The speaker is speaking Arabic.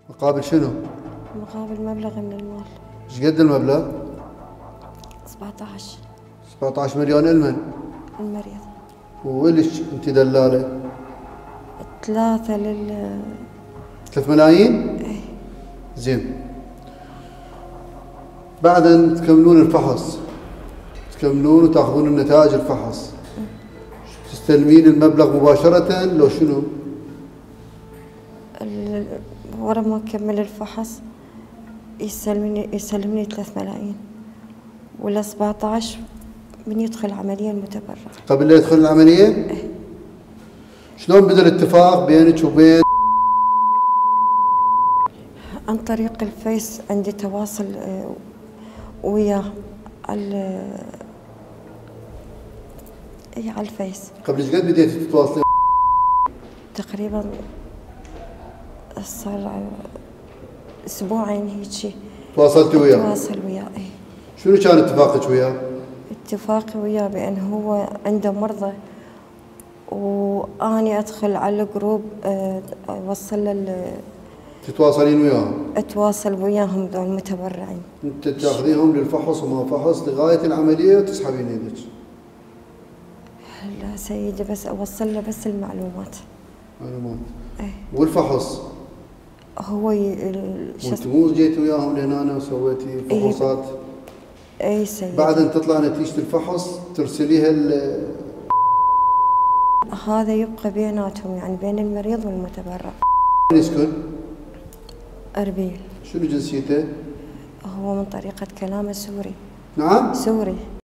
مقابل شنو؟ مقابل مبلغ من المال. ايش قد المبلغ؟ 17. 17 مليون لمن؟ المريض. وليش انت دلاله؟ 3 3 ملايين؟ ايه. زين. بعدين تكملون الفحص، تكملون وتاخذون النتائج الفحص، تستلمين المبلغ مباشرة لو شنو؟ ورا ما اكمل الفحص يسلمني 3 ملايين، ولا 17 من يدخل عملية المتبرع. قبل لا يدخل العملية؟ ايه. شلون بدا الاتفاق بينك وبين؟ عن طريق الفيس، عندي تواصل وياه على الفيس. قبل ايش قد بديتي تتواصلين؟ تقريبا صار اسبوعين هيك. تواصلتي وياه؟ تواصل وياه ايه. شنو كان اتفاقك وياه؟ اتفاقي وياه بأن هو عنده مرضى، وأني أدخل على الجروب أوصل تتواصلين وياهم؟ أتواصل وياهم ذول المتبرعين. انت تاخذيهم للفحص وما فحص لغايه العمليه وتسحبين يدك؟ لا سيدي، بس أوصل له بس المعلومات. معلومات. ايه. والفحص؟ هو وانت مو جيتي وياهم لهنا وسويتي فحوصات؟ اي سيدي. بعد ان تطلع نتيجه الفحص ترسليها هذا يبقى بيناتهم، يعني بين المريض والمتبرع. وين يسكن؟ أربيل. شنو جنسيته؟ هو من طريقة كلامه سوري. نعم؟ سوري.